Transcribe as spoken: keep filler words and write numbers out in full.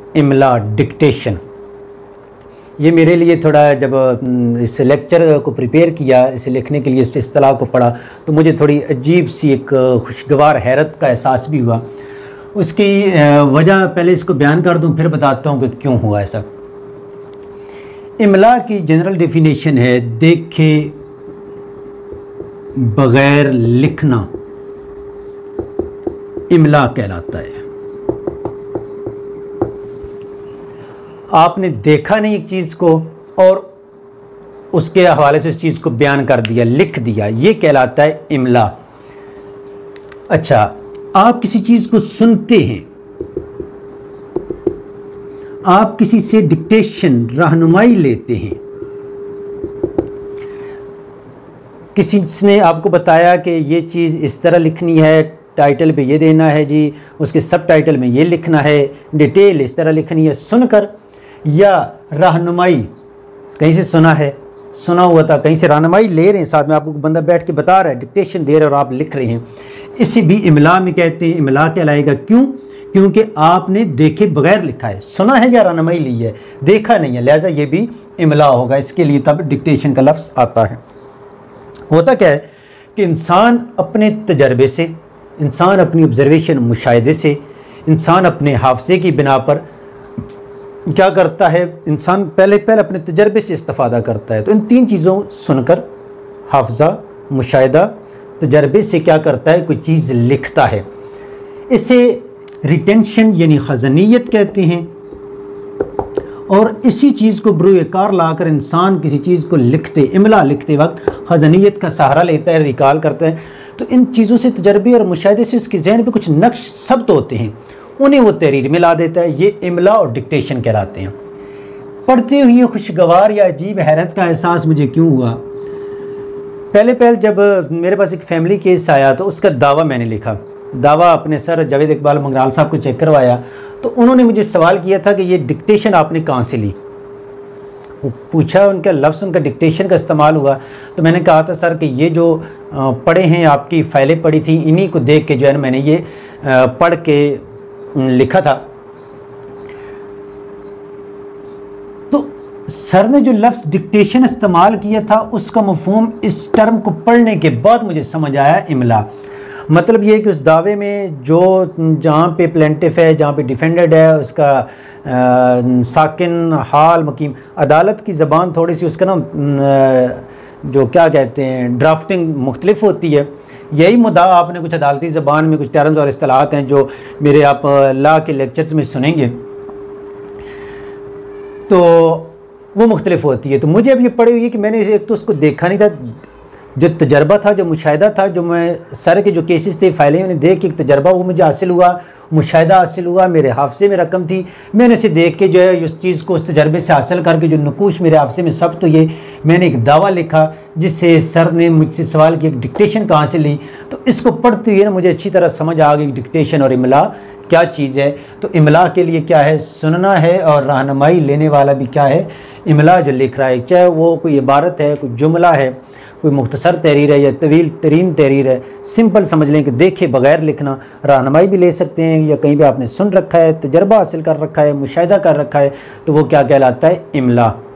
املا dictation. یہ میرے لیے تھوڑا جب اس لیکچر کو پریپیئر کیا, اسے لکھنے کے لیے اس اصطلاح کو پڑھا, تو مجھے تھوڑی عجیب سی ایک خوشگوار حیرت کا احساس بھی ہوا. اس کی وجہ پہلے اس کو بیان کر دوں, پھر بتاتا ہوں کہ کیوں ہوا ایسا. املا کی جنرل ڈیفینیشن ہے دیکھے بغیر لکھنا املا کہلاتا ہے. آپ نے دیکھا نہیں ایک چیز کو اور اس کے حوالے سے اس چیز کو بیان کر دیا, لکھ دیا, یہ کہلاتا ہے املا. اچھا, آپ کسی چیز کو سنتے ہیں, آپ کسی سے ڈکٹیشن رہنمائی لیتے ہیں, کسی نے آپ کو بتایا کہ یہ چیز اس طرح لکھنی ہے, ٹائٹل پہ یہ دینا ہے جی, اس کے سب ٹائٹل میں یہ لکھنا ہے, ڈیٹیل اس طرح لکھنی ہے. سن کر یا رہنمائی, کہیں سے سنا ہے, سنا ہوا تھا, کہیں سے رہنمائی لے رہے ہیں, ساتھ میں آپ کو بندہ بیٹھ کے بتا رہا ہے, ڈکٹیشن دے رہا ہے اور آپ لکھ رہے ہیں, اسے بھی املا میں کہتے ہیں. املا کہلائے گا. کیوں؟ کیونکہ آپ نے دیکھے بغیر لکھا ہے, سنا ہے یا رہنمائی لی ہے, دیکھا نہیں ہے, لہٰذا یہ بھی املا ہوگا. اس کے لیے تب ڈکٹیشن کا لفظ آتا ہے. ہوتا کیا ہے کہ انسان اپنے تجربے سے, انسان اپنی آبزرویشن مشاہدے سے, انسان اپنے حافظے کی بنا پر کیا کرتا ہے, انسان پہلے پہلے اپنے تجربے سے استفادہ کرتا ہے. تو ان تین چیزوں سن کر, حافظہ, مشاہدہ, تجربے سے کیا کرتا ہے, کوئی چیز لکھتا ہے. اسے ریٹینشن یعنی خزانیت کہتے ہیں. اور اسی چیز کو بروئے کار لا کر انسان کسی چیز کو لکھتے, املا لکھتے وقت خزانیت کا سہارا لیتا ہے, ریکال کرتا ہے. تو ان چیزوں سے, تجربے اور مشاہدے سے اس کے ذہن پہ کچھ نقش ثبت ہوتے ہیں, انہیں وہ تحریر میں لا دیتا ہے. یہ املا اور ڈکٹیشن کہلاتے ہیں. پڑھتے ہوئے خوشگوار یا عجیب حیرت کا احساس مجھے کیوں ہوا؟ پہلے پہل جب میرے پاس ایک فیملی کیس آیا تو اس کا دعویٰ میں نے لکھا. دعویٰ اپنے سر جاوید اقبال منگرال صاحب کو چیک کروایا تو انہوں نے مجھے سوال کیا تھا کہ یہ ڈکٹیشن آپ نے کہاں سے لی؟ پوچھا, ان کا لفظ, ان کا ڈکٹیشن کا استعمال ہوا. تو میں نے کہا تھا سر کہ یہ جو پڑھے ہیں, آپ کی فائلیں پڑھی تھیں, انہی کو دیکھ کے جو ہے نا میں نے یہ پڑھ کے لکھا تھا. تو سر نے جو لفظ ڈکٹیشن استعمال کیا تھا اس کا مفہوم اس ٹرم کو پڑھنے کے بعد مجھے سمجھ آیا, املا. مطلب یہ ہے کہ اس دعوے میں جو جہاں پہ پلینٹف ہے, جہاں پہ ڈیفینڈڈ ہے, اس کا ساکن, حال, مقیم, عدالت کی زبان تھوڑی سی اس کا نا جو کیا کہتے ہیں ڈرافٹنگ مختلف ہوتی ہے. یہی مدعا آپ نے کچھ عدالتی زبان میں کچھ ٹرمز اور اصطلاحات ہیں جو میرے آپ لا کے لیکچرز میں سنیں گے, تو وہ مختلف ہوتی ہے. تو مجھے اب یہ پڑھی ہوئی ہے کہ میں نے ایک تو اس کو دیکھا نہیں تھا, جو تجربہ تھا, جو مشاہدہ تھا, جو میں سارے کے جو کیسز تھے, فائلیں انہیں دیکھ کے ایک تجربہ وہ مجھے حاصل ہوا, مشاہدہ حاصل ہوا, میرے حافظے میں رقم تھی, میں نے اسے دیکھ کے جو ہے اس چیز کو اس تجربے سے حاصل کر کے جو نقوش میرے حافظے میں سب, تو یہ میں نے ایک دعویٰ لکھا جس سے سر نے مجھ سے سوال کیا کہ ڈکٹیشن کہاں سے لی. تو اس کو پڑھتے ہوئے نا مجھے اچھی طرح سمجھ آ گئی ڈکٹیشن اور املا کیا چیز ہے. تو املا کے لیے کیا ہے, سننا ہے, اور رہنمائی لینے والا بھی کیا ہے, املا جو لکھ رہا ہے, چاہے وہ کوئی عبارت ہے, کوئی جملہ ہے, کوئی مختصر تحریر ہے یا طویل ترین تحریر ہے. سمپل سمجھ لیں کہ دیکھے بغیر لکھنا, رہنمائی بھی لے سکتے ہیں, یا کہیں بھی آپ نے سن رکھا ہے, تجربہ حاصل کر رکھا ہے, مشاہدہ کر رکھا ہے, تو وہ کیا کہلاتا ہے, املا.